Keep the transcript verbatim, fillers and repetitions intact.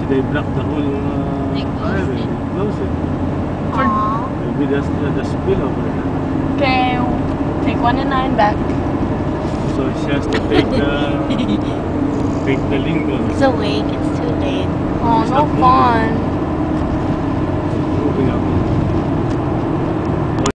they block the whole uh, They close highway. it. Close it. Aww. Maybe that's the, the spill over there. Okay, take one and nine back. So she has to take the take the Lincoln. It's awake. It's too late. Oh, no Stop moving. fun.